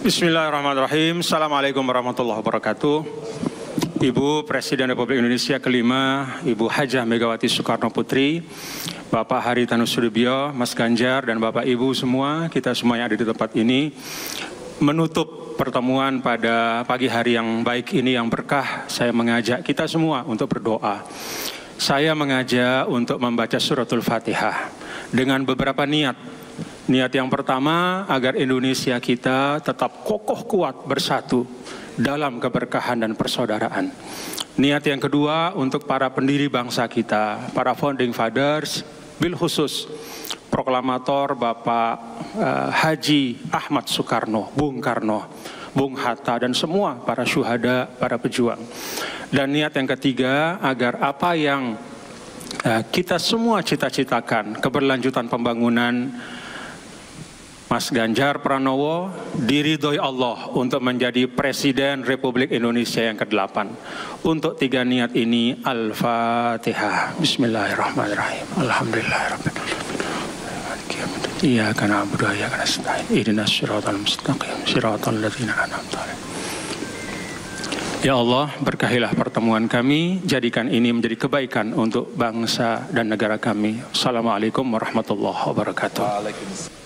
Bismillahirrahmanirrahim. Assalamualaikum warahmatullahi wabarakatuh. Ibu Presiden Republik Indonesia kelima, Ibu Hajah Megawati Soekarno Putri, Bapak Haritanu Sudibyo, Mas Ganjar, dan Bapak Ibu semua, kita semua yang ada di tempat ini, menutup pertemuan pada pagi hari yang baik ini yang berkah, saya mengajak kita semua untuk berdoa. Saya mengajak untuk membaca suratul Fatihah dengan beberapa niat. Niat yang pertama, agar Indonesia kita tetap kokoh kuat bersatu dalam keberkahan dan persaudaraan. Niat yang kedua, untuk para pendiri bangsa kita, para founding fathers, bil khusus proklamator Bapak Haji Ahmad Soekarno, Bung Karno, Bung Hatta, dan semua para syuhada, para pejuang. Dan niat yang ketiga, agar apa yang kita semua cita-citakan, keberlanjutan pembangunan, Mas Ganjar Pranowo diridhoi Allah untuk menjadi Presiden Republik Indonesia yang ke-8. Untuk tiga niat ini, Al-Fatihah. Bismillahirrahmanirrahim. Alhamdulillahirabbil alamin. Iyyaka na'budu wa iyyaka nasta'in. Ihdinas siratal mustaqim. Siratal ladzina an'amta 'alaihim. Ya Allah, berkahilah pertemuan kami, jadikan ini menjadi kebaikan untuk bangsa dan negara kami. Assalamualaikum warahmatullahi wabarakatuh.